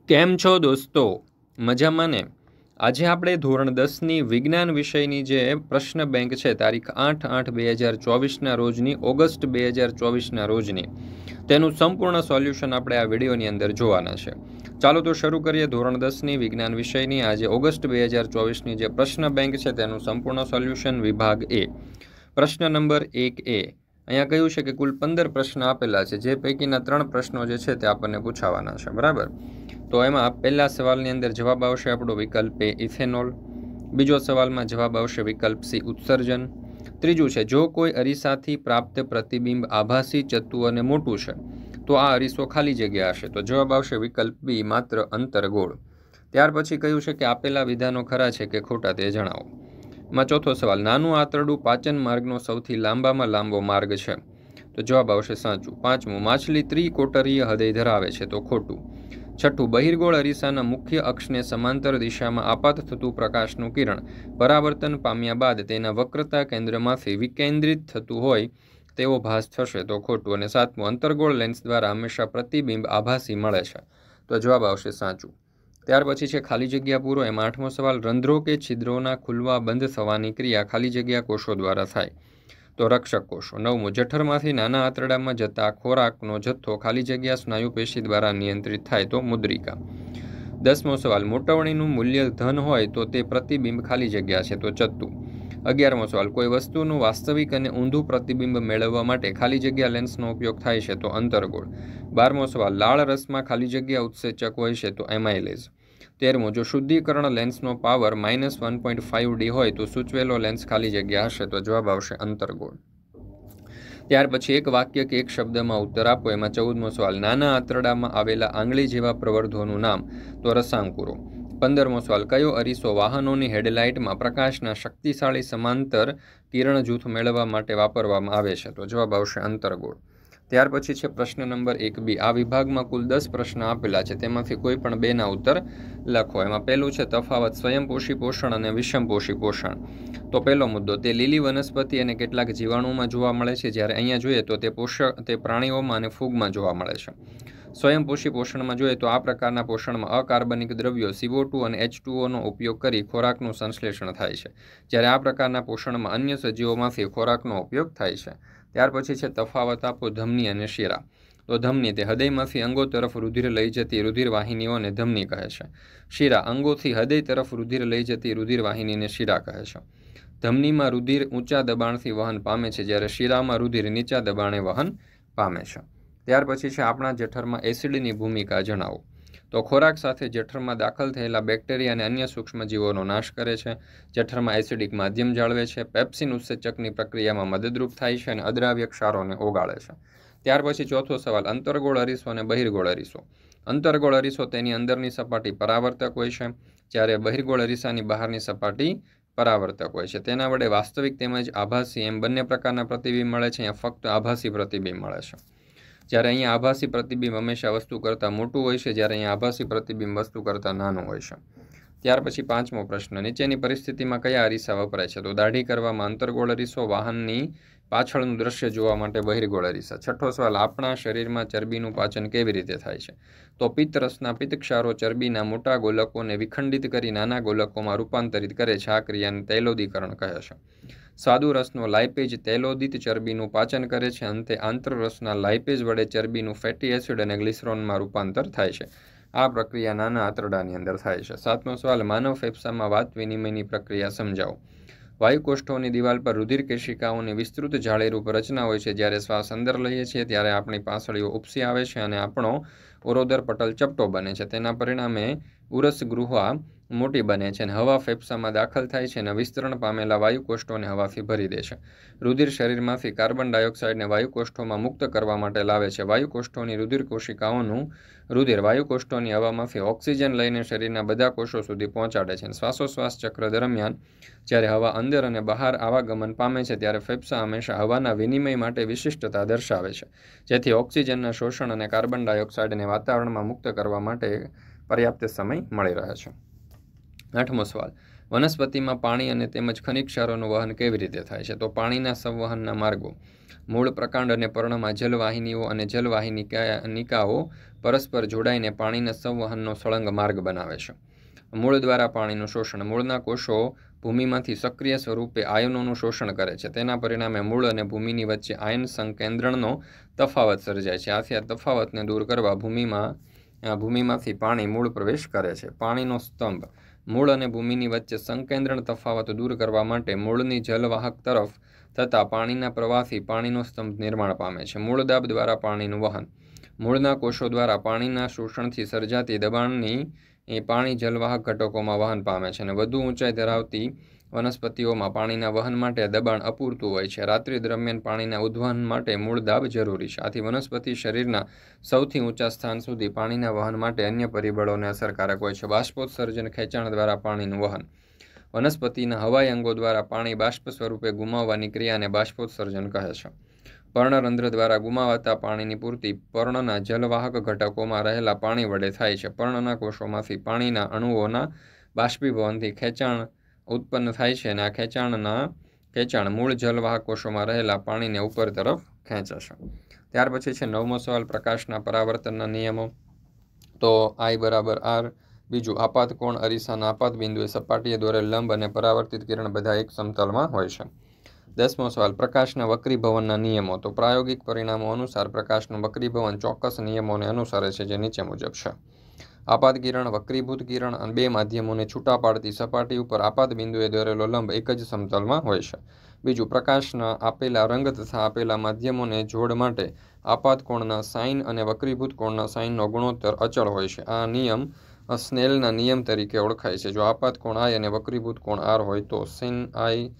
કેમ છો દોસ્તો? મજામાં ને? આજે આપણે ધોરણ 10ની વિજ્ઞાન વિષયની જે પ્રશ્ન બેંક છે તારીખ 8/8/2024ના રોજની ઓગસ્ટ 2024ના રોજની તેનું સંપૂર્ણ સોલ્યુશન આપણે આ વિડીયોની અંદર જોવાના છે. ચાલો તો શરૂ કરીએ ધોરણ 10ની વિજ્ઞાન વિષયની આજે ઓગસ્ટ 2024ની જે પ્રશ્ન બેંક છે તેનું સંપૂર્ણ સોલ્યુશન વિભાગ એ. પ્રશ્ન નંબર 1A. અહીંયા કહ્યું છે કે કુલ 15 પ્રશ્ન આપેલા છે, જે પૈકીના 3 પ્રશ્નો જે છે તે આપણને પૂછાવાના છે. બરાબર. તો એમાં પહેલા સવાલની અંદર જવાબ આવશે આપણો વિકલ્પ એ ઇથેનોલ. બીજો સવાલમાં જવાબ આવશે વિકલ્પ સી ઉત્સર્જન. ત્રીજું છે જો કોઈ અરીસાથી પ્રાપ્ત પ્રતિબિંબ આભાસી, ચત્તુ અને મોટું છે તો આ અરીસો ખાલી જગ્યા હશે. તો જવાબ આવશે વિકલ્પ બી માત્ર અંતરગોળ. ત્યાર પછી કહ્યું છે કે આપેલા વિધાનો ખરા છે કે ખોટા તે જણાવો. એમાં ચોથો સવાલ નાનું આંતરડું પાચન માર્ગનો સૌથી લાંબામાં લાંબો માર્ગ છે. તો જવાબ આવશે સાચું. પાંચમું માછલી ત્રિકોટરીય હૃદય ધરાવે છે. તો ખોટું. છઠ્ઠું બહિર્ગોળ અરીસાના મુખ્ય અક્ષને સમાંતર દિશામાં આપાત થતું પ્રકાશનું કિરણ પરાવર્તન પામ્યા બાદ તેના વક્રતા કેન્દ્રમાંથી વિકેન્દ્રિત થતું હોય તેવો ભાસ થશે. તો ખોટું. અને સાતમું અંતર્ગોળ લેન્સ દ્વારા હંમેશા પ્રતિબિંબ આભાસી મળે છે. તો જવાબ આવશે સાચું. ત્યાર પછી છે ખાલી જગ્યા પૂરો. એમાં આઠમો સવાલ રંધ્રો કે છિદ્રોના ખુલવા બંધ થવાની ક્રિયા ખાલી જગ્યા કોષો દ્વારા થાય. તો રક્ષક કોષો. નવમું જઠરમાંથી નાના આંતરડામાં જતા ખોરાકનો જથ્થો ખાલી જગ્યા સ્નાયુપેશી દ્વારા નિયંત્રિત થાય. તો મુદ્રિકા. 10મો સવાલ મોટવણીનું મૂલ્ય ધન હોય તો તે પ્રતિબિંબ ખાલી જગ્યા છે. તો ચત્તુ. 11મો સવાલ કોઈ વસ્તુનું વાસ્તવિક અને ઊંધું પ્રતિબિંબ મેળવવા માટે ખાલી જગ્યા લેન્સનો ઉપયોગ થાય છે. તો અંતર્ગોળ. 12મો સવાલ લાળ રસમાં ખાલી જગ્યા ઉત્સેચક હોય છે. તો એમાઇલેઝ. 13મો જો શુદ્ધિકરણ લેન્સનો પાવર -1.5D હોય તો સૂચવેલો લેન્સ ખાલી જગ્યા હશે. તો જવાબ આવશે અંતર્ગોળ. ત્યાર પછી એક વાક્ય કે એક શબ્દમાં ઉત્તર આપો. એમાં 14મો સવાલ નાના આંતરડામાં આવેલા આંગળી જેવા પ્રવર્ધોનું નામ. તો રસાંકુરો. 15મો સવાલ કયો અરીસો વાહનોની હેડલાઇટમાં પ્રકાશના શક્તિશાળી સમાંતર કિરણ જૂથ મેળવવા માટે વાપરવામાં આવે છે. તો જવાબ આવશે અંતર્ગોળ. ત્યાર પછી છે પ્રશ્ન નંબર 1B. આ વિભાગમાં કુલ 10 પ્રશ્ન આપેલા છે, તેમાંથી કોઈ પણ 2ના ઉત્તર લખો. એમાં પહેલું છે તફાવત સ્વયંપોષી પોષણ અને વિષમપોષી પોષણ. તો પહેલો મુદ્દો તે લીલી વનસ્પતિ અને કેટલાક જીવાણુમાં જોવા મળે છે, જ્યારે અહીંયા જોઈએ તો તે પ્રાણીઓમાં અને ફૂગમાં જોવા મળે છે. સ્વયંપોષી પોષણમાં જોઈએ તો આ પ્રકારના પોષણમાં અકાર્બનિક દ્રવ્યો CO2 અને H2Oનો ઉપયોગ કરી ખોરાકનું સંશ્લેષણ થાય છે, જ્યારે આ પ્રકારના પોષણમાં અન્ય સજીવોમાંથી ખોરાકનો ઉપયોગ થાય છે. ત્યાર પછી છે તફાવત આપો ધમની અને શિરા. તો ધમની તે હૃદયમાંથી અંગો તરફ રુધિર લઈ જતી રુધિર વાહિનીઓને ધમની કહે છે. શિરા અંગોથી હૃદય તરફ રુધિર લઈ જતી રુધિર વાહિનીને શિરા કહે છે. ધમનીમાં રુધિર ઊંચા દબાણથી વહન પામે છે, જ્યારે શિરામાં રુધિર નીચા દબાણે વહન પામે છે. ત્યાર પછી છે આપણા જઠરમાં એસિડની ભૂમિકા જણાવો. તો ખોરાક સાથે જઠરમાં દાખલ થયેલા બેક્ટેરિયા અને અન્ય સૂક્ષ્મજીવોનો નાશ કરે છે. જઠરમાં એસિડિક માધ્યમ જાળવે છે. પેપ્સિન ઉત્સેચકની પ્રક્રિયામાં મદદરૂપ થાય છે અને અદ્રાવ્ય ક્ષારોને ઓગાળે છે. ત્યાર પછી ચોથો સવાલ અંતર્ગોળ અરીસો અને બહિર્ગોળ અરીસો. અંતર્ગોળ અરીસો તેની અંદરની સપાટી પરાવર્તક હોય છે, જ્યારે બહિર્ગોળ અરીસાની બહારની સપાટી પરાવર્તક હોય છે. તેના વડે વાસ્તવિક તેમજ આભાસી એમ બંને પ્રકારના પ્રતિબિંબ મળે છે. અહીંયા ફક્ત આભાસી પ્રતિબિંબ મળે છે. જ્યારે અહીંયા આભાસી પ્રતિબિંબ હંમેશા વસ્તુ કરતાં મોટું હોય છે, જ્યારે અહીંયા આભાસી પ્રતિબિંબ વસ્તુ કરતાં નાનું હોય છે. ત્યાર પછી 5મો પ્રશ્ન નીચેની પરિસ્થિતિમાં કયા અરીસા વપરાય છે. તો દાઢી કરવામાં અંતર્ગોળ અરીસો, વાહનની પાછળનું દ્રશ્ય જોવા માટે બહિર્ગોળ અરીસા. છઠ્ઠો સવાલ આપણા શરીરમાં ચરબીનું પાચન કેવી રીતે થાય છે. તો પિત્તરસના પિત્તક્ષારો ચરબીના મોટા ગોલકોને વિખંડિત કરી નાના ગોલકોમાં રૂપાંતરિત કરે છે. આ ક્રિયાને તૈલોદીકરણ કહે છે. સ્વાદુ રસનો લાઇપેજ તૈલોદિત ચરબીનું પાચન કરે છે. અંતે આંતરરસના લાઇપેજ વડે ચરબીનું ફેટી એસિડ અને ગ્લિસરોનમાં રૂપાંતર થાય છે. આ પ્રક્રિયા નાના આંતરડાની અંદર થાય છે. 7મો સવાલ માનવ ફેફસામાં વાત વિનિમયની પ્રક્રિયા સમજાવો. વાયુકોષ્ઠોની દિવાલ પર રુધિર કેશિકાઓની વિસ્તૃત જાળીરૂપ રચના હોય છે. જ્યારે શ્વાસ અંદર લઈએ છીએ ત્યારે આપણી પાંસળીઓ ઉપસી આવે છે અને આપણો ઉરોદર પટલ ચપટો બને છે. તેના પરિણામે ઉરસ ગૃહા મોટી બને છે અને હવા ફેફસામાં દાખલ થાય છે અને વિસ્તરણ પામેલા વાયુકોષ્ઠોને હવાથી ભરી દે છે. રુધિર શરીરમાંથી કાર્બન ડાયોક્સાઇડને વાયુકોષ્ઠોમાં મુક્ત કરવા માટે લાવે છે. વાયુકોષ્ઠોની રુધિર કોશિકાઓનું રુધિર વાયુકોષ્ઠોની હવામાંથી ઓક્સિજન લઈને શરીરના બધા કોષો સુધી પહોંચાડે છે. શ્વાસોશ્વાસ ચક્ર દરમિયાન જ્યારે હવા અંદર અને બહાર આવાગમન પામે છે, ત્યારે ફેફસા હંમેશા હવાના વિનિમય માટે વિશિષ્ટતા દર્શાવે છે, જેથી ઓક્સિજનના શોષણ અને કાર્બન ડાયોક્સાઇડને વાતાવરણમાં મુક્ત કરવા માટે પર્યાપ્ત સમય મળી રહે છે. 8મો સવાલ વનસ્પતિમાં પાણી અને તેમજ ખનિજ ક્ષારોનું વહન કેવી રીતે થાય છે. તો પાણીના સંવહનના માર્ગો મૂળ, પ્રકાંડ અને પર્ણમાં જલવાહિનીઓ અને જલવાહિનિકાઓ પરસ્પર જોડાઈને પાણીના સંવહનનો સળંગ માર્ગ બનાવે છે. મૂળ દ્વારા પાણીનું શોષણ. મૂળના કોષો ભૂમિમાંથી સક્રિય સ્વરૂપે આયનોનું શોષણ કરે છે. તેના પરિણામે મૂળ અને ભૂમિની વચ્ચે આયન સંકેન્દ્રણનો તફાવત સર્જાય છે. આથી આ તફાવતને દૂર કરવા ભૂમિમાંથી પાણી મૂળ પ્રવેશ કરે છે. પાણીનો સ્તંભ. મૂળ અને ભૂમિની વચ્ચે સંકેન્દ્રણ તફાવત દૂર કરવા માટે મૂળની જલવાહક તરફ થતા પાણીના પ્રવાહથી પાણીનો સ્તંભ નિર્માણ પામે છે. મૂળ દાબ દ્વારા પાણીનું વહન. મૂળના કોષો દ્વારા પાણીના શોષણથી સર્જાતી દબાણની પાણી જલવાહક ઘટકોમાં વહન પામે છે અને વધુ ઊંચાઈ ધરાવતી વનસ્પતિઓમાં પાણીના વહન માટે દબાણ અપૂરતું હોય છે. રાત્રિ દરમિયાન પાણીના ઉદ્વહન માટે મૂળ દાબ જરૂરી છે. આથી વનસ્પતિ શરીરના સૌથી ઊંચા સ્થાન સુધી પાણીના વહન માટે અન્ય પરિબળોને અસરકારક હોય છે. બાષ્પોત્સર્જન. ખેંચાણ દ્વારા પાણીનું વહન. વનસ્પતિના હવાઈ અંગો દ્વારા પાણી બાષ્પ સ્વરૂપે ગુમાવવાની ક્રિયાને બાષ્પોત્સર્જન કહે છે. પર્ણરંધ્ર દ્વારા ગુમાવાતા પાણીની પૂર્તિ પર્ણના જલવાહક ઘટકોમાં રહેલા પાણી વડે થાય છે. પર્ણના કોષોમાંથી પાણીના અણુઓના બાષ્પીભવનથી ખેંચાણ ઉત્પન્ન થાય છે અને આ ખેંચાણ મૂળ જલવાહક કોષોમાં રહેલા પાણીને ઉપર તરફ ખેંચે છે. ત્યાર પછી છે 9મો સવાલ, પ્રકાશના પરાવર્તનના નિયમો. તો I = R. બીજું, આપાત કોણ. અરીસાના આપાત બિંદુએ સપાટીએ દોરેલ લંબ અને પરાવર્તિત કિરણ બધા એક સમતલમાં હોય છે. 10મો સવાલ, પ્રકાશના વક્રીભવનના નિયમો. તો પ્રાયોગિક પરિણામો અનુસાર પ્રકાશનું વક્રીભવન ચોક્કસ નિયમોને અનુસરે છે, જે નીચે મુજબ છે. આપાત કિરણ, વક્રીભૂત કિરણ અને બે માધ્યમોને છૂટા પાડતી સપાટી ઉપર આપાત બિંદુએ દોરેલો લંબ એક જ સમતલમાં હોય છે. બીજું, પ્રકાશના આપેલા રંગ તથા આપેલા માધ્યમોને જોડ માટે આપાત કોણના સાઇન અને વક્રીભૂત કોણના સાઇનનો ગુણોત્તર અચળ હોય છે. આ નિયમ સ્નેલના નિયમ તરીકે ઓળખાય છે. જો આપાત કોણ I અને વક્રીભૂત કોણ R હોય તો sin I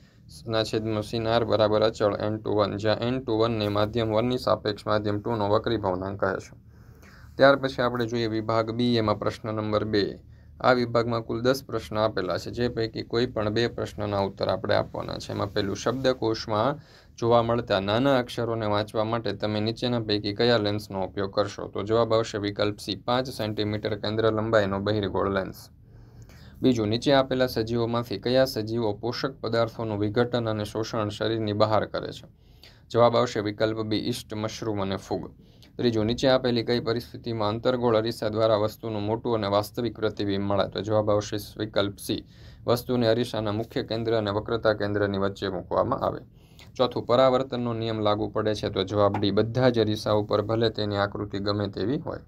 sin R બરાબર અચળ n/1, જ્યાં n/1 ને માધ્યમ 1 ની સાપેક્ષ માધ્યમ 2 નો વક્રીભવનાંક કહે છે. ત્યાર પછી આપણે જોઈએ વિભાગ B. એમાં પ્રશ્ન નંબર 2. આ વિભાગમાં કુલ 10 પ્રશ્ન આપેલા છે, જે પૈકી કોઈ પણ 2 પ્રશ્નના ઉત્તર આપણે આપવાના છે. એમાં પહેલું, શબ્દકોશમાં જોવા મળતા નાના અક્ષરોને વાંચવા માટે તમે નીચેના પૈકી કયા લેન્સનો ઉપયોગ કરશો? તો જવાબ આવશે વિકલ્પ C, 5 સેન્ટીમીટર કેન્દ્ર લંબાઈનો બહિર્ગોળ લેન્સ. બીજું, નીચે આપેલા સજીવોમાંથી કયા સજીવો પોષક પદાર્થોનું વિઘટન અને શોષણ શરીરની બહાર કરે છે? જવાબ આવશે વિકલ્પ B, ઈસ્ટ, મશરૂમ અને ફૂગ. ત્રીજું, નીચે આપેલી કઈ પરિસ્થિતિમાં અંતર્ગોળ અરીસા દ્વારા વસ્તુનું મોટું અને વાસ્તવિક પ્રતિબિંબ મળે? તો જવાબ આવશે વિકલ્પ C, વસ્તુને અરીસાના મુખ્ય કેન્દ્ર અને વક્રતા કેન્દ્રની વચ્ચે મૂકવામાં આવે. ચોથું, પરાવર્તનનો નિયમ લાગુ પડે છે? તો જવાબ D, બધા જ અરીસા ઉપર ભલે તેની આકૃતિ ગમે તેવી હોય.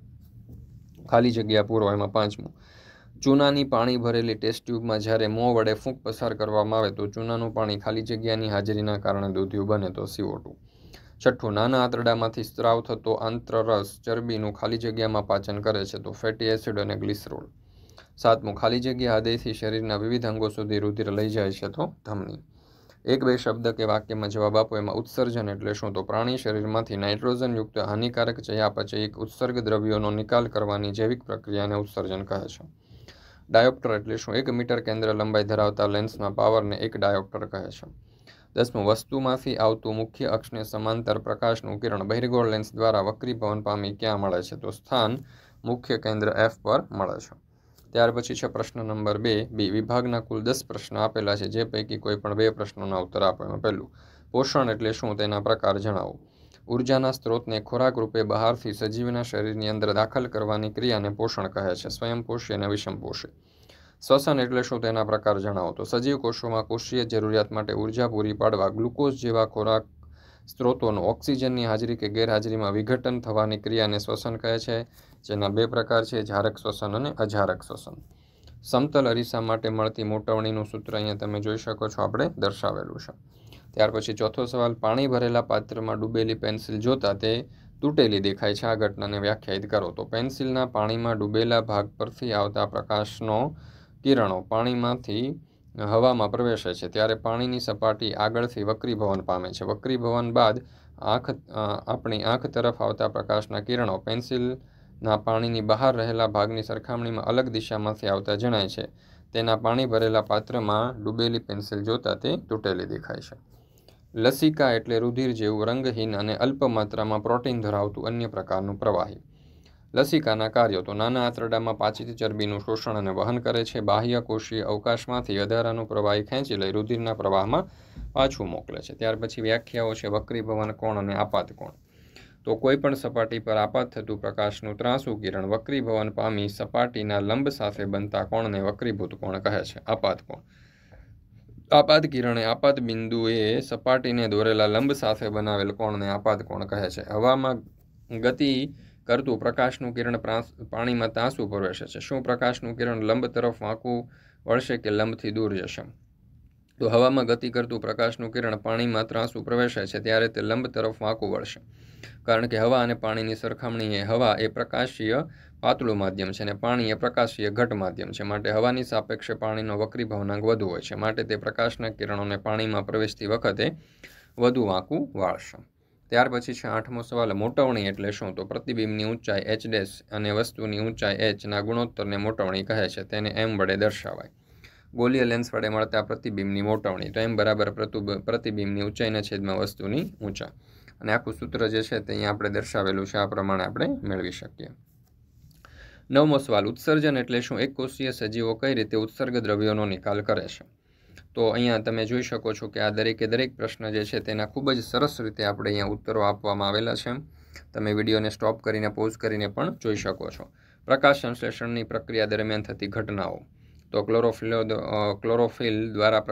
ખાલી જગ્યા પૂરો. એમાં પાંચમું, ચૂનાની પાણી ભરેલી ટેસ્ટ ટ્યુબમાં જ્યારે મોં વડે ફૂંક પસાર કરવામાં આવે તો ચૂનાનું પાણી ખાલી જગ્યાની હાજરીના કારણે દૂધિયું બને? તો CO2. છઠ્ઠું, નાના આંતરડામાંથી સ્ત્રાવ થતો આંત્રરસ ચરબીનું ખાલી જગ્યામાં પાચન કરે છે? તો ફેટી એસિડ અને ગ્લિસરોલ. સાતમું, ખાલી જગ્યા હૃદયથી શરીરના વિવિધ અંગો સુધી રુધિર લઈ જાય છે? તો ધમની. 1-2 શબ્દ કે વાક્યમાં જવાબ આપો. એમાં ઉત્સર્જન એટલે શું? તો પ્રાણી શરીરમાંથી નાઇટ્રોજનયુક્ત હાનિકારક ચયાપચયિક ઉત્સર્ગ દ્રવ્યોનો નિકાલ કરવાની જૈવિક પ્રક્રિયાને ઉત્સર્જન કહે છે. ડાયોપ્ટર એટલે શું? 1 મીટર કેન્દ્ર લંબાઈ ધરાવતા લેન્સના પાવરને 1 ડાયોપ્ટર કહે છે. 10મું, વસ્તુમાંથી આવતું મુખ્ય અક્ષને સમાંતર પ્રકાશનું કિરણ બહિર્ગોળ લેન્સ દ્વારા વક્રીભવન પામી ક્યાં મળે છે? તો સ્થાન મુખ્ય કેન્દ્ર F પર મળે છે. ત્યાર પછી છે પ્રશ્ન નંબર 2. વિભાગના કુલ 10 પ્રશ્ન આપેલા છે, જે પૈકી કોઈ પણ 2 પ્રશ્નોના ઉત્તર આપો. એમાં પહેલું, પોષણ એટલે શું? તેના પ્રકાર જણાવો. ઉર્જાના સ્ત્રોતને ખોરાક રૂપે બહારથી સજીવના શરીરની અંદર દાખલ કરવાની ક્રિયાને પોષણ કહે છે. સ્વયંપોષી અને વિષમપોષી. શ્વસન એટલે શું? તેના પ્રકાર જણાવો. તો સજીવ કોષોમાં કોષીય જરૂરિયાત માટે ઉર્જા પૂરી પાડવા ગ્લુકોઝ જેવા ખોરાક સ્ત્રોતોનું ઓક્સિજનની હાજરી કે ગેરહાજરીમાં વિઘટન થવાની ક્રિયાને શ્વસન કહે છે, જેના 2 પ્રકાર છે, જારક શ્વસન અને અજારક શ્વસન. સમતલ અરીસા માટે મળતી મોટવણીનું સૂત્ર અહીંયા તમે જોઈ શકો છો, આપણે દર્શાવેલું છે. ત્યાર પછી ચોથો સવાલ, પાણી ભરેલા પાત્રમાં ડૂબેલી પેન્સિલ જોતા તે તૂટેલી દેખાય છે. આ ઘટનાને વ્યાખ્યાયિત કરો. તો પેન્સિલના પાણીમાં ડૂબેલા ભાગ પરથી આવતા પ્રકાશનો કિરણો પાણીમાંથી હવામાં પ્રવેશે છે, ત્યારે પાણીની સપાટી આગળથી વક્રીભવન પામે છે. વક્રીભવન બાદ આપણી આંખ તરફ આવતા પ્રકાશના કિરણો પેન્સિલના પાણીની બહાર રહેલા ભાગની સરખામણીમાં અલગ દિશામાંથી આવતા જણાય છે. તેના પાણી ભરેલા પાત્રમાં ડૂબેલી પેન્સિલ જોતા તે તૂટેલી દેખાય છે. લસિકા એટલે રુધિર જેવું રંગહીન અને અલ્પ માત્રામાં પ્રોટીન ધરાવતું અન્ય પ્રકારનું પ્રવાહી. લસિકાના કાર્યો. તો નાના આંતરડામાં પાચિત ચરબીનું શોષણ અને વહન કરે છે. બાહ્ય કોષીય અવકાશમાંથી વધારાનું પ્રવાહી ખેંચી લઈ રુધિરના પ્રવાહમાં પાછું મોકલે છે. ત્યાર પછી વ્યાખ્યાઓ છે વક્રીભવન કોણ અને આપાત કોણ. તો કોઈપણ સપાટી પર આપાત થતું પ્રકાશનું ત્રાંસુ કિરણ વક્રીભવન પામી સપાટીના લંબ સાથે બનતા કોણને વક્રીભૂત કોણ કહે છે. આપાત કોણ. આપાત કિરણે આપાત બિંદુએ સપાટીને દોરેલા લંબ સાથે બનાવેલ કોણને આપાત કોણ કહે છે. હવામાં ગતિ કરતું પ્રકાશનું કિરણ પાણીમાં ત્રાંસુ પ્રવેશે છે. શું પ્રકાશનું કિરણ લંબ તરફ વાંકું વળશે કે લંબથી દૂર જશે? તો હવામાં ગતિ કરતું પ્રકાશનું કિરણ પાણીમાં ત્રાંસુ પ્રવેશે છે ત્યારે તે લંબ તરફ વાંકું વળશે, કારણ કે હવા અને પાણીની સરખામણીએ હવા એ પ્રકાશીય પાતળું માધ્યમ છે અને પાણી એ પ્રકાશીય ઘટ માધ્યમ છે. માટે હવાની સાપેક્ષે પાણીનો વક્રીભવનાંક વધુ હોય છે, માટે તે પ્રકાશના કિરણોને પાણીમાં પ્રવેશતી વખતે વધુ વાંકું વાળશે. ત્યાર પછી છે 8મો સવાલ. મોટવણી એટલે શું? તો પ્રતિબિંબની ઊંચાઈ h' અને વસ્તુની ઊંચાઈ h ના ગુણોત્તરને મોટવણી કહે છે. તેને m વડે દર્શાવાય. ગોલીય લેન્સ વડે મળતા પ્રતિબિંબની મોટવણી. તો m બરાબર પ્રતિબિંબની ઊંચાઈના છેદમાં વસ્તુની ઊંચાઈ. અને આખું સૂત્ર જે છે તે અહીંયા આપણે દર્શાવેલું છે, આ પ્રમાણે આપણે મેળવી શકીએ. 9મો સવાલ. ઉત્સર્જન એટલે શું? એક કોષીય સજીવો કઈ રીતે ઉત્સર્ગ દ્રવ્યોનો નિકાલ કરે છે? તો અહીંયા તમે જોઈ શકો છો કે આ દરેક પ્રશ્ન જે છે તેના ખૂબ જ સરસ રીતે આપણે અહીંયા ઉત્તરો આપવામાં આવેલા છે. તમે વિડીયોને સ્ટોપ કરીને પોઝ કરીને પણ જોઈ શકો છો. પ્રકાશ સંશ્લેષણની પ્રક્રિયા દરમિયાન થતી ઘટનાઓ. તો ક્લોરોફિલ દ્વારા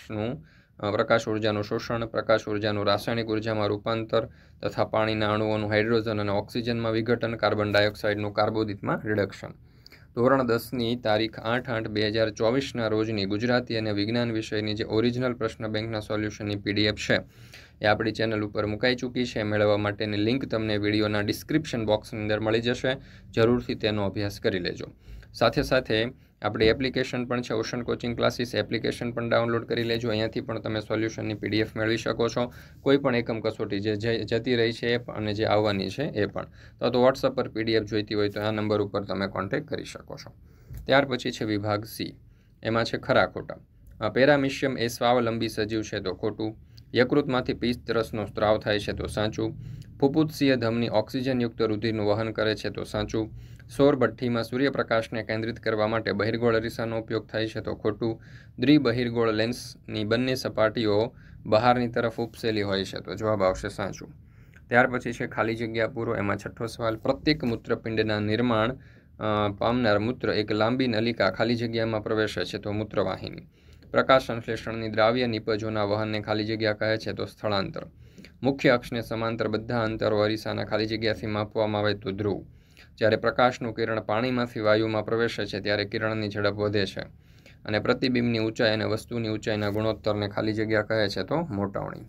પ્રકાશ ઉર્જાનું શોષણ, પ્રકાશ ઉર્જાનું રાસાયણિક ઉર્જામાં રૂપાંતર તથા પાણીના અણુઓનું હાઇડ્રોજન અને ઓક્સિજનમાં વિઘટન, કાર્બન ડાયોક્સાઇડનું કાર્બોદિતમાં રિડક્શન. ધોરણ 10ની તારીખ 8/8/2024ના રોજની ગુજરાતી અને વિજ્ઞાન વિષયની જે ઓરિજિનલ પ્રશ્ન બેંકના સોલ્યુશનની PDF છે એ આપણી ચેનલ ઉપર મુકાઈ ચૂકી છે. મેળવવા માટેની લિંક તમને વિડીયોના ડિસ્ક્રિપ્શન બોક્સની અંદર મળી જશે. જરૂરથી તેનો અભ્યાસ કરી લેજો. સાથે સાથે આપણી એપ્લિકેશન પણ છે, ઓશન કોચિંગ ક્લાસીસ. એપ્લિકેશન પણ ડાઉનલોડ કરી લેજો. અહીંયાથી પણ તમે સોલ્યુશનની PDF મેળવી શકો છો. કોઈ પણ એકમ કસોટી જે જતી રહી છે અને જે આવવાની છે એ પણ. તો વોટ્સઅપ પર PDF જોઈતી હોય તો આ નંબર ઉપર તમે કોન્ટેક્ટ કરી શકો છો. ત્યાર પછી છે વિભાગ C. એમાં છે ખરા ખોટા. પેરામિશિયમ એ સ્વાવલંબી સજીવ છે તો ખોટું. યકૃતમાંથી પિત્તરસનો સ્ત્રાવ થાય છે તો સાચું. ફુફુત્સીય ધમની ઓક્સિજનયુક્ત રુધિરનું વહન કરે છે તો સાચું. સૌર ભઠ્ઠીમાં સૂર્યપ્રકાશને કેન્દ્રિત કરવા માટે બહિર્ગોળ અરીસાનો ઉપયોગ થાય છે તો ખોટું. દ્વિબહિર્ગોળ લેન્સની બંને સપાટીઓ બહારની તરફ ઉપસેલી હોય છે તો જવાબ આવશે સાચું. ત્યાર પછી છે ખાલી જગ્યા પૂરો. એમાં 6થો સવાલ. પ્રત્યેક મૂત્રપિંડના નિર્માણ પામનાર મૂત્ર એક લાંબી નલિકા ખાલી જગ્યામાં પ્રવેશે છે તો મૂત્રવાહિની. પ્રકાશ સંશ્લેષણની દ્રાવ્ય નિપજોના વહનને ખાલી જગ્યા કહે છે તો સ્થળાંતર. મુખ્ય અક્ષને સમાંતર બધા અંતરો અરીસાના ખાલી જગ્યાથી માપવામાં આવે તો ધ્રુવ. જ્યારે પ્રકાશનું કિરણ પાણીમાંથી વાયુમાં પ્રવેશે છે ત્યારે કિરણની ઝડપ વધે છે અને પ્રતિબિંબની ઊંચાઈ અને વસ્તુની ઊંચાઈના ગુણોત્તરને ખાલી જગ્યા કહે છે તો મોટવણી.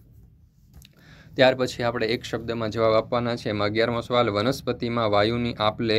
ત્યાર પછી આપણે એક શબ્દમાં જવાબ આપવાના છે. એમાં 11મો સવાલ. વનસ્પતિમાં વાયુની આપલે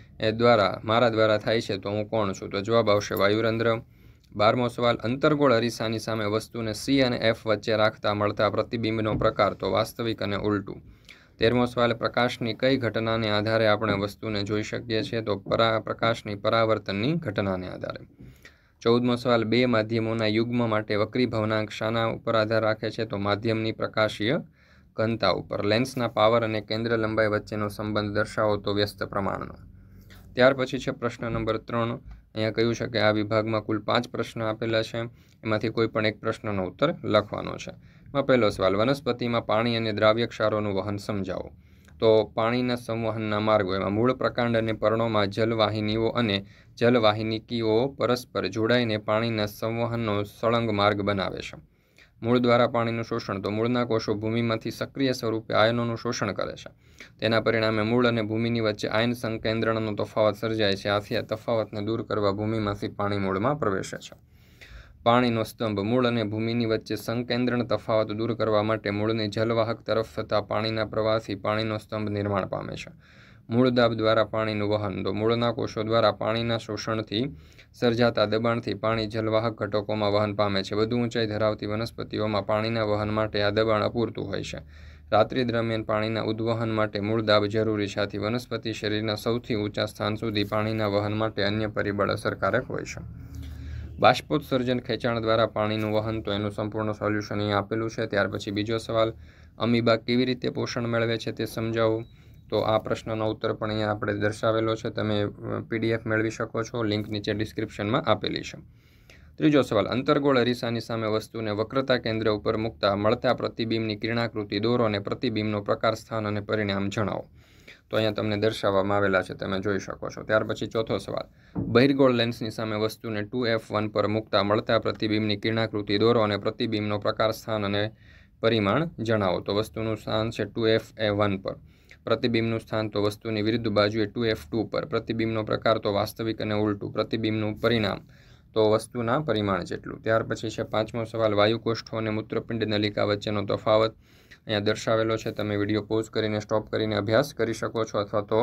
મારા દ્વારા થાય છે તો હું કોણ છું? તો જવાબ આવશે વાયુરંધ્ર. 12મો સવાલ. અંતર્ગોળ અરીસાની સામે વસ્તુને C અને F વચ્ચે રાખતા મળતા પ્રતિબિંબનો પ્રકાર તો વાસ્તવિક અને ઉલટું. 13મો સવાલ. પ્રકાશની કઈ ઘટનાને આધારે આપણે વસ્તુને જોઈ શકીએ છીએ? તો પ્રકાશની પરાવર્તનની ઘટનાને આધારે. 14મો સવાલ. બે માધ્યમોના યુગ્મ માટે વક્રીભવનાંક શાના ઉપર આધાર રાખે છે? તો માધ્યમની પ્રકાશીય ઘનતા ઉપર. લેન્સના પાવર અને કેન્દ્ર લંબાઈ વચ્ચેનો સંબંધ દર્શાવો તો વ્યસ્ત પ્રમાણનો. ત્યાર પછી છે પ્રશ્ન નંબર 3. અહીંયા કહ્યું છે કે આ વિભાગમાં કુલ 5 પ્રશ્ન આપેલા છે. એમાંથી કોઈ પણ એક પ્રશ્નનો ઉત્તર લખવાનો છે. એમાં પહેલો સવાલ. વનસ્પતિમાં પાણી અને દ્રાવ્ય ક્ષારોનું વહન સમજાવો. તો પાણીના સંવહનના માર્ગો. એમાં મૂળ, પ્રકાંડ અને પર્ણોમાં જલવાહિનીઓ અને જલવાહિનીકીઓ પરસ્પર જોડાઈને પાણીના સંવહનનો સળંગ માર્ગ બનાવે છે. મૂળ દ્વારા પાણીનું શોષણ. તો મૂળના કોષો ભૂમિમાંથી સક્રિય સ્વરૂપે આયનોનું શોષણ કરે છે. તેના પરિણામે મૂળ અને ભૂમિની વચ્ચે આયન સંકેન્દ્રણનો તફાવત સર્જાય છે. આથી આ તફાવતને દૂર કરવા ભૂમિમાંથી પાણી મૂળમાં પ્રવેશે છે. પાણીનો સ્તંભ. મૂળ અને ભૂમિની વચ્ચે સંકેન્દ્રણ તફાવત દૂર કરવા માટે મૂળની જલવાહક તરફ થતા પાણીના પ્રવાહથી પાણીનો સ્તંભ નિર્માણ પામે છે. મૂળ દાબ દ્વારા પાણીનું વહન. તો મૂળના કોષો દ્વારા પાણીના શોષણથી સર્જાતા દબાણથી પાણી જલવાહક ઘટકોમાં વહન પામે છે. વધુ ઊંચાઈ ધરાવતી વનસ્પતિઓમાં પાણીના વહન માટે આ દબાણ અપૂરતું હોય છે. રાત્રિ દરમિયાન પાણીના ઉદ્વહન માટે મૂળ દાબ જરૂરી છે. આથી વનસ્પતિ શરીરના સૌથી ઊંચા સ્થાન સુધી પાણીના વહન માટે અન્ય પરિબળ અસરકારક હોય છે. બાષ્પોત્સર્જન ખેંચાણ દ્વારા પાણીનું વહન. તો એનું સંપૂર્ણ સોલ્યુશન અહીં આપેલું છે. ત્યાર પછી બીજો સવાલ. અમીબા કેવી રીતે પોષણ મેળવે છે તે સમજાવો. તો આ પ્રશ્નનો ઉત્તર પણ અહીંયા આપણે દર્શાવેલો છે. તમે PDF મેળવી શકો છો. લિંક નીચે ડિસ્ક્રિપ્શનમાં આપેલી છે. ત્રીજો સવાલ, અંતર્ગોળ અરીસાની સામે વસ્તુને વક્રતા કેન્દ્ર ઉપર મૂકતા મળતા પ્રતિબિંબની કિરણાકૃતિ દોરો અને પ્રતિબિંબનો પ્રકાર, સ્થાન અને પરિણામ જણાવો. તો અહીંયા તમને દર્શાવવામાં આવેલા છે, તમે જોઈ શકો છો. ત્યાર પછી ચોથો સવાલ, બહિર્ગોળ લેન્સની સામે વસ્તુને 2f1 પર મૂકતા મળતા પ્રતિબિંબની કિરણાકૃતિ દોરો અને પ્રતિબિંબનો પ્રકાર, સ્થાન અને પરિમાણ જણાવો. તો વસ્તુનું સ્થાન છે 2fa1 પર, પ્રતિબિંબનું સ્થાન તો વસ્તુની વિરુદ્ધ બાજુએ 2f2 પર, પ્રતિબિંબનો પ્રકાર તો વાસ્તવિક અને ઉલટું, પ્રતિબિંબનું પરિણામ તો વસ્તુના પરિમાણ જેટલું. ત્યાર પછી છે પાંચમો સવાલ, વાયુકોષ્ઠો અને મૂત્રપિંડ નલિકા વચ્ચેનો તફાવત અહીંયા દર્શાવેલો છે. તમે વિડીયો પોઝ કરીને સ્ટોપ કરીને અભ્યાસ કરી શકો છો, અથવા તો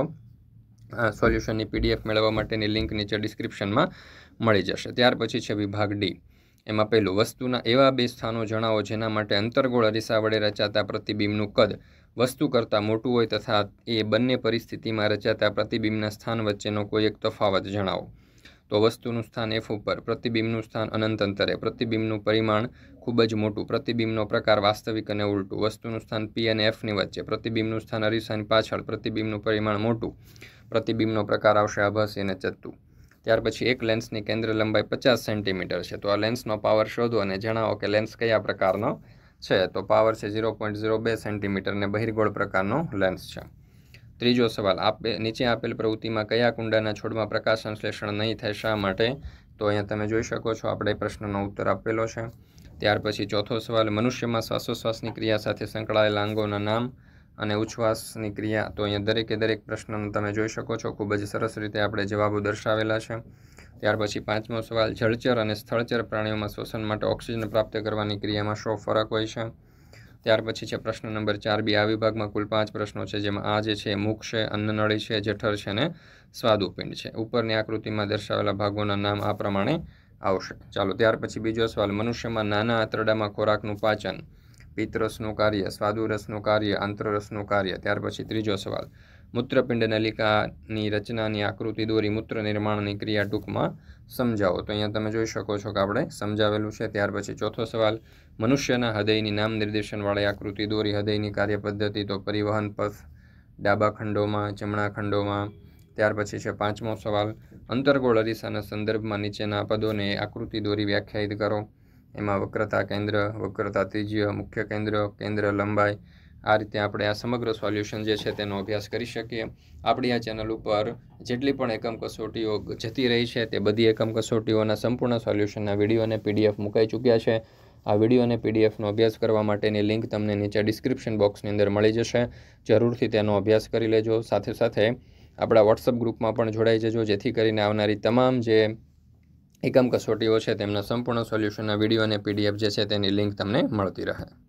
સોલ્યુશનની PDF મેળવવા માટેની લિંક નીચે ડિસ્ક્રિપ્શનમાં મળી જશે. ત્યાર પછી છે વિભાગ ડી. એમાં પહેલું, વસ્તુના એવા બે સ્થાનો જણાવો જેના માટે અંતર્ગોળ અરીસા વડે રચાતા પ્રતિબિંબનું કદ વસ્તુ કરતાં મોટું હોય તથા એ બંને પરિસ્થિતિમાં રચાતા પ્રતિબિંબના સ્થાન વચ્ચેનો કોઈ એક તફાવત જણાવો. તો વસ્તુનું સ્થાન F ઉપર, પ્રતિબિંબનું સ્થાન અનંત અંતરે, પ્રતિબિંબનું પરિમાણ ખૂબ જ મોટું, પ્રતિબિંબનો પ્રકાર વાસ્તવિક અને ઉલટું, વસ્તુનું સ્થાન P અને Fની વચ્ચે, પ્રતિબિંબનું સ્થાન અરીસાની પાછળ, પ્રતિબિંબનું પરિમાણ મોટું, પ્રતિબિંબનો પ્રકાર આવશે આભાસી અને ચત્તુ. ત્યાર પછી એક લેન્સની કેન્દ્ર લંબાઈ 50 સેન્ટીમીટર છે. તો આ લેન્સનો પાવર શોધો અને જણાવો કે લેન્સ કયા પ્રકારનો છે. તો પાવર છે 0.02 સેન્ટીમીટર અને બહિર્ગોળ પ્રકારનો લેન્સ છે. ત્રીજો સવાલ, નીચે આપેલ પ્રવૃત્તિમાં કયા કુંડાના છોડમાં પ્રકાશ સંશ્લેષણ નહીં થાય, શા માટે? તો અહીંયા તમે જોઈ શકો છો, આપણે પ્રશ્નનો ઉત્તર આપેલો છે. ત્યાર પછી ચોથો સવાલ, મનુષ્યમાં શ્વાસોશ્વાસની ક્રિયા સાથે સંકળાયેલા અંગોના નામ અને ઉચ્છ્વાસની ક્રિયા. તો અહીંયા દરેકે દરેક પ્રશ્નનો તમે જોઈ શકો છો, ખૂબ જ સરસ રીતે આપણે જવાબો દર્શાવેલા છે. ત્યાર પછી પાંચમો સવાલ, જળચર અને સ્થળચર પ્રાણીઓમાં શ્વસન માટે ઓક્સિજન પ્રાપ્ત કરવાની ક્રિયામાં શો ફરક હોય છે? ત્યાર પછી છે પ્રશ્ન નંબર 4B. આ વિભાગમાં કુલ 5 પ્રશ્નો છે, જેમાં આ જે છે મુખ છે, અન્નનળી છે, જઠર છે અને સ્વાદુપિંડ છે. ઉપરની આકૃતિમાં દર્શાવેલા ભાગોના નામ આ પ્રમાણે આવશે. ચાલો, ત્યાર પછી બીજો સવાલ, મનુષ્યમાં નાના આંતરડામાં ખોરાકનું પાચન, પિત્તરસનું કાર્ય, સ્વાદુરસનું કાર્ય, આંતરરસનું કાર્ય. ત્યાર પછી ત્રીજો સવાલ, મૂત્રપિંડ નલિકાની રચનાની આકૃતિ દોરી મૂત્ર નિર્માણની ક્રિયા ટૂંકમાં સમજાવો. તો અહીંયા તમે જોઈ શકો છો કે આપણે સમજાવેલું છે. ત્યાર પછી ચોથો સવાલ, મનુષ્યના હૃદયની નામ નિર્દેશનવાળી આકૃતિ દોરી, હૃદયની કાર્ય પદ્ધતિ તો પરિવહન પથ ડાબા ખંડોમાં, જમણા ખંડોમાં. ત્યાર પછી છે પાંચમો સવાલ, અંતર્ગોળ અરીસાના સંદર્ભમાં નીચેના પદોને આકૃતિ દોરી વ્યાખ્યાયિત કરો. એમાં વક્રતા કેન્દ્ર, વક્રતા ત્રિજ્ય, મુખ્ય કેન્દ્ર, કેન્દ્ર લંબાઈ. આ રીતે આપણે આ સમગ્ર સોલ્યુશન જે છે તેનો અભ્યાસ કરી શકીએ. આપણી આ ચેનલ ઉપર જેટલી પણ એકમ કસોટીઓ જતી રહી છે તે બધી એકમ કસોટીઓના સંપૂર્ણ સોલ્યુશનના વિડીયો અને PDF મુકાઈ ચૂક્યા છે. આ વિડીયો અને PDFનો અભ્યાસ કરવા માટેની લિંક તમને નીચે ડિસ્ક્રિપ્શન બોક્સની અંદર મળી જશે. જરૂરથી તેનો અભ્યાસ કરી લેજો. સાથે સાથે આપણા WhatsApp ગ્રુપમાં પણ જોડાઈ જજો, જેથી કરીને આવનારી તમામ જે એકમ કસોટીઓ છે તેમના સંપૂર્ણ સોલ્યુશનના વિડીયો અને PDF જે છે તેની લિંક તમને મળતી રહે.